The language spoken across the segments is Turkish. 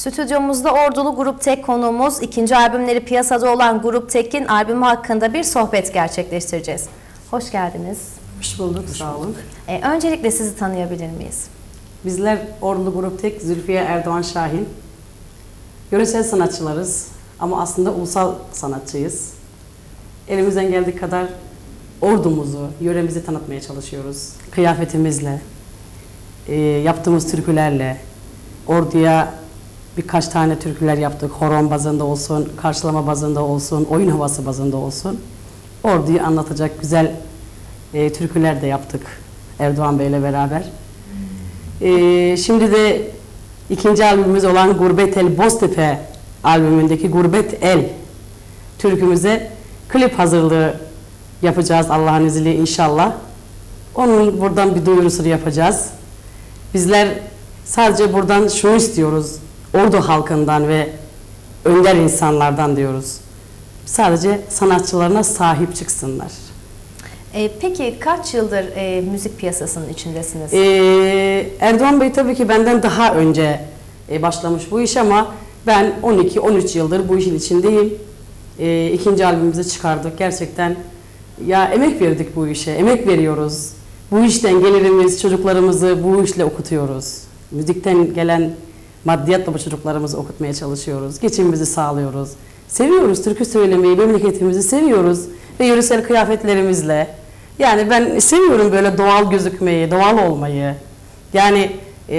Stüdyomuzda Ordulu Grup Tek konuğumuz, ikinci albümleri piyasada olan Grup Tek'in albümü hakkında bir sohbet gerçekleştireceğiz. Hoş geldiniz. Hoş bulduk, sağ olun. Öncelikle sizi tanıyabilir miyiz? Bizler Ordulu Grup Tek, Zülfiye Erdoğan Şahin. Yöresel sanatçılarız ama aslında ulusal sanatçıyız. Elimizden geldiği kadar ordumuzu, yöremizi tanıtmaya çalışıyoruz. Kıyafetimizle, yaptığımız türkülerle, orduya birkaç tane türküler yaptık. Horon bazında olsun, karşılama bazında olsun, oyun havası bazında olsun. Orduyu anlatacak güzel türküler de yaptık Erdoğan Bey'le beraber. Şimdi de ikinci albümümüz olan Gurbet El Boztepe albümündeki Gurbet El türkümüze klip hazırlığı yapacağız Allah'ın izniyle inşallah. Onun buradan bir duyurusunu yapacağız. Bizler sadece buradan şunu istiyoruz, Ordu halkından ve önder insanlardan diyoruz. Sadece sanatçılarına sahip çıksınlar. Peki kaç yıldır müzik piyasasının içindesiniz? Erdoğan Bey tabii ki benden daha önce başlamış bu iş ama ben 12-13 yıldır bu işin içindeyim. İkinci albümümüzü çıkardık. Gerçekten ya emek verdik bu işe, emek veriyoruz. Bu işten gelirimiz, çocuklarımızı bu işle okutuyoruz. Müzikten gelen maddiyatla bu çocuklarımızı okutmaya çalışıyoruz. Geçimimizi sağlıyoruz. Seviyoruz türkü söylemeyi, memleketimizi seviyoruz ve yöresel kıyafetlerimizle. Yani ben seviyorum böyle doğal gözükmeyi, doğal olmayı. Yani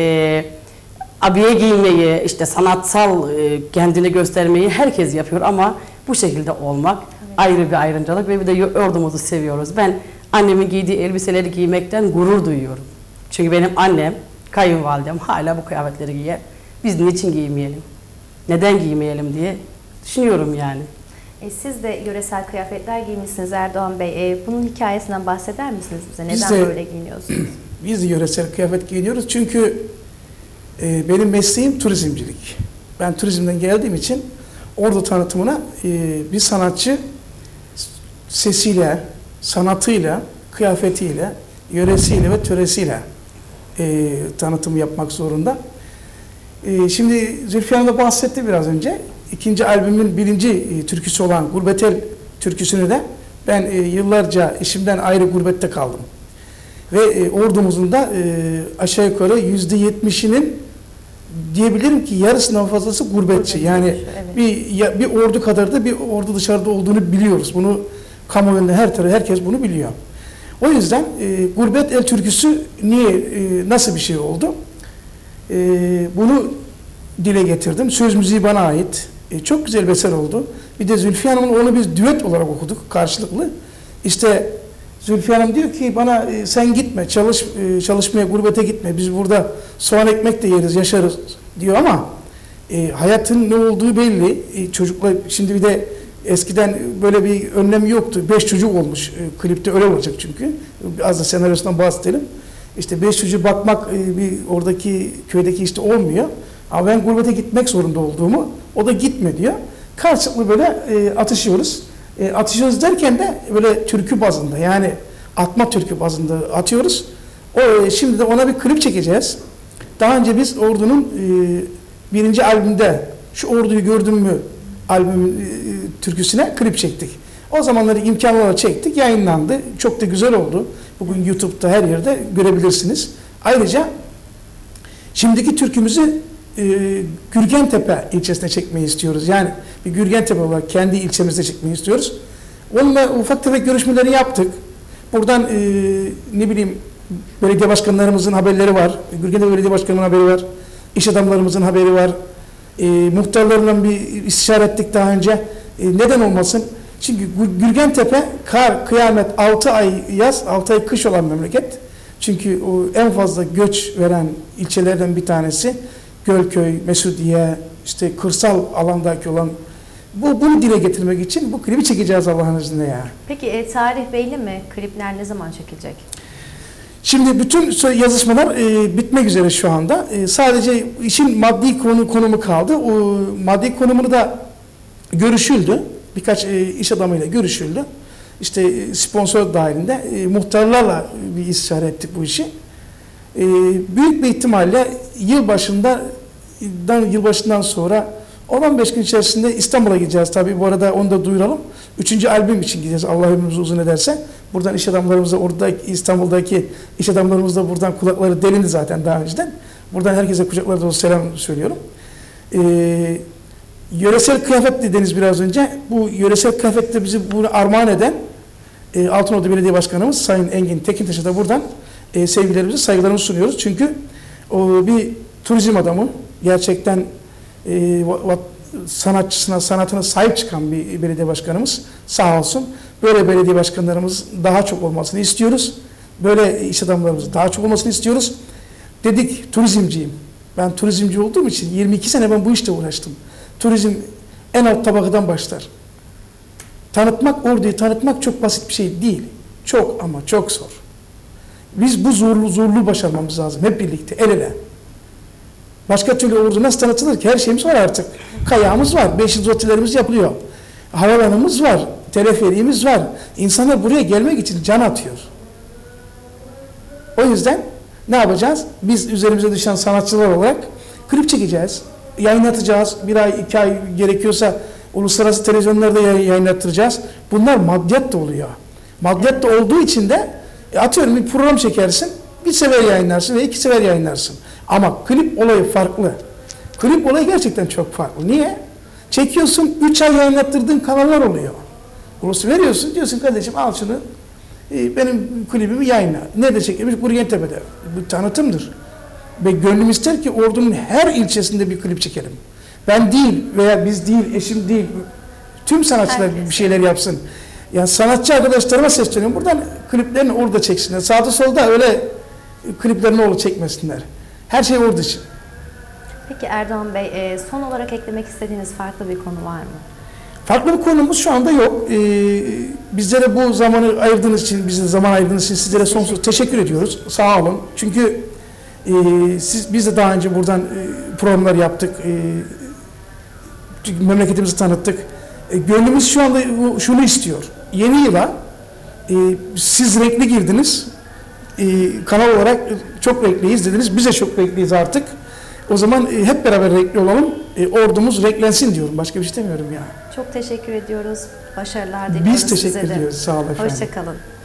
abiye giymeyi, işte sanatsal kendini göstermeyi herkes yapıyor ama bu şekilde olmak ayrı bir ayrıcalık ve bir de ordumuzu seviyoruz. Ben annemin giydiği elbiseleri giymekten gurur duyuyorum. Çünkü benim annem, kayınvalidem hala bu kıyafetleri giyer. Biz niçin giymeyelim? Neden giymeyelim diye düşünüyorum yani. Siz de yöresel kıyafetler giymişsiniz Erdoğan Bey. Bunun hikayesinden bahseder misiniz bize? Neden böyle giyiniyorsunuz? Biz de yöresel kıyafet giyiniyoruz çünkü benim mesleğim turizmcilik. Ben turizmden geldiğim için Ordu tanıtımına bir sanatçı sesiyle, sanatıyla, kıyafetiyle, yöresiyle ve töresiyle tanıtım yapmak zorunda. Şimdi Zülfiye Hanım da bahsetti biraz önce. İkinci albümün birinci türküsü olan Gurbet El türküsünü de ben yıllarca eşimden ayrı gurbette kaldım. Ve ordumuzun da aşağı yukarı %70'inin diyebilirim ki yarısından fazlası gurbetçi. Yani evet. bir ordu kadar da bir ordu dışarıda olduğunu biliyoruz. Bunu kamuoyunda herkes bunu biliyor. O yüzden Gurbet El türküsü nasıl bir şey oldu? Bunu dile getirdim. Söz müziği bana ait. Çok güzel bir eser oldu. Bir de Zülfiye Hanım'ın onu biz düet olarak okuduk karşılıklı. İşte Zülfiye Hanım diyor ki bana sen gitme, çalışmaya, gurbete gitme. Biz burada soğan ekmek de yeriz, yaşarız diyor ama hayatın ne olduğu belli. Çocuklar şimdi bir de eskiden böyle bir önlem yoktu. 5 çocuk olmuş. Klipte öyle olacak çünkü. Az da senaryosundan bahsedelim. İşte 5 çocuğu bakmak oradaki köydeki işte olmuyor. Ama ben gurbete gitmek zorunda olduğumu, o da gitme diyor. Karşılıklı böyle atışıyoruz. Atışıyoruz derken de böyle türkü bazında yani atma türkü bazında atıyoruz. Şimdi de ona bir klip çekeceğiz. Daha önce biz Ordu'nun birinci albümde Şu Ordu'yu Gördün Mü albümün türküsüne klip çektik. O zamanları imkanlarla çektik, yayınlandı. Çok da güzel oldu. Bugün YouTube'da her yerde görebilirsiniz. Ayrıca şimdiki türkümüzü Gürgentepe ilçesine çekmeyi istiyoruz. Yani bir Gürgentepe olarak kendi ilçemizde çekmeyi istiyoruz. Onunla ufak tefek görüşmeleri yaptık. Buradan ne bileyim belediye başkanlarımızın haberleri var. Gürgentepe Belediye Başkanı'nın haberi var. İş adamlarımızın haberi var. Muhtarlarla bir istişare ettik daha önce. Neden olmasın? Çünkü Gürgentepe kar, kıyamet 6 ay yaz, 6 ay kış olan memleket. Çünkü o en fazla göç veren ilçelerden bir tanesi. Gölköy, Mesudiye, işte kırsal alandaki olan bunu dile getirmek için bu klibi çekeceğiz Allah'ın izniyle ya. Peki tarih belli mi? Klipler ne zaman çekilecek? Şimdi bütün yazışmalar bitmek üzere şu anda. Sadece işin maddi konumu kaldı. O maddi konumunu da görüşüldü. Birkaç iş adamıyla görüşüldü. İşte sponsor dahilinde muhtarlarla bir istişare ettik bu işi. Büyük bir ihtimalle yıl başında yılbaşından sonra 10-15 gün içerisinde İstanbul'a gideceğiz. Tabii bu arada onu da duyuralım. 3. albüm için gideceğiz Allah ömrümüzü uzun ederse. Buradan iş adamlarımıza, orada İstanbul'daki iş adamlarımız da buradan kulakları delindi zaten daha önceden. Buradan herkese kucaklara dolu selam söylüyorum. Yöresel kıyafet dediniz biraz önce. Bu yöresel kıyafette bizi bunu armağan eden Altınordu Belediye Başkanımız Sayın Engin Tekintaş'a da buradan sevgilerimizi, saygılarımızı sunuyoruz. Çünkü o bir turizm adamı, gerçekten sanatçısına, sanatına sahip çıkan bir belediye başkanımız, sağ olsun. Böyle belediye başkanlarımız daha çok olmasını istiyoruz. Böyle iş adamlarımız daha çok olmasını istiyoruz. Dedik, turizmciyim. Ben turizmci olduğum için 22 sene ben bu işte uğraştım. Turizm en alt tabakadan başlar. Tanıtmak, Ordu'yu tanıtmak çok basit bir şey değil. Çok ama çok zor. Biz bu zorluğu başarmamız lazım hep birlikte, el ele. Başka türlü Ordu nasıl tanıtılır ki? Her şeyimiz var artık. Kayağımız var, 500 otellerimiz yapılıyor. Havalanımız var, teleferimiz var. İnsanlar buraya gelmek için can atıyor. O yüzden ne yapacağız? Biz üzerimize düşen sanatçılar olarak klip çekeceğiz, yayınlatacağız. 1 ay, 2 ay gerekiyorsa uluslararası televizyonlarda yayınlattıracağız. Bunlar maddiyat da oluyor. Maddiyat da olduğu için de atıyorum bir program çekersin, 1 sefer yayınlarsın ve 2 sefer yayınlarsın. Ama klip olayı farklı. Klip olayı gerçekten çok farklı. Niye? Çekiyorsun, 3 ay yayınlattırdığın kanallar oluyor. Burası veriyorsun, diyorsun kardeşim al şunu, benim klibimi yayınla. Nerede çekilmiş? Burgentepe'de. Bu tanıtımdır. Ve gönlüm ister ki Ordu'nun her ilçesinde bir klip çekelim. Ben değil veya biz değil, eşim değil, tüm sanatçılar bir şeyler yapsın. Yani sanatçı arkadaşlarıma sesleniyorum. Buradan kliplerini orada çeksinler. Sağda solda öyle kliplerini orada çekmesinler. Her şey orada için. Peki Erdoğan Bey, son olarak eklemek istediğiniz farklı bir konu var mı? Farklı bir konumuz şu anda yok. Bizlere bu zamanı ayırdığınız için, bize zaman ayırdığınız için sizlere sonsuz teşekkür ediyoruz. Sağ olun. Çünkü biz de daha önce buradan programlar yaptık. Memleketimizi tanıttık. Gönlümüz şu anda şunu istiyor. Yeni yıla siz renkli girdiniz. Kanal olarak çok renkliyiz dediniz. Biz de çok renkliyiz artık. O zaman hep beraber renkli olalım. Ordumuz renklensin diyorum. Başka bir şey demiyorum ya. Çok teşekkür ediyoruz. Başarılar diliyoruz Biz teşekkür size de. ediyoruz. Sağ olun efendim. Hoşça kalın.